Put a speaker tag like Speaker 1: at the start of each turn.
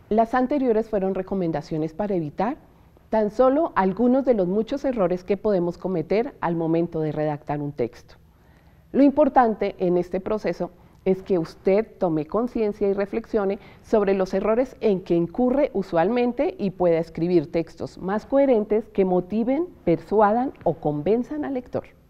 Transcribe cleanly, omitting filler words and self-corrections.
Speaker 1: Las anteriores fueron recomendaciones para evitar tan solo algunos de los muchos errores que podemos cometer al momento de redactar un texto. Lo importante en este proceso es que usted tome conciencia y reflexione sobre los errores en que incurre usualmente y pueda escribir textos más coherentes que motiven, persuadan o convenzan al lector.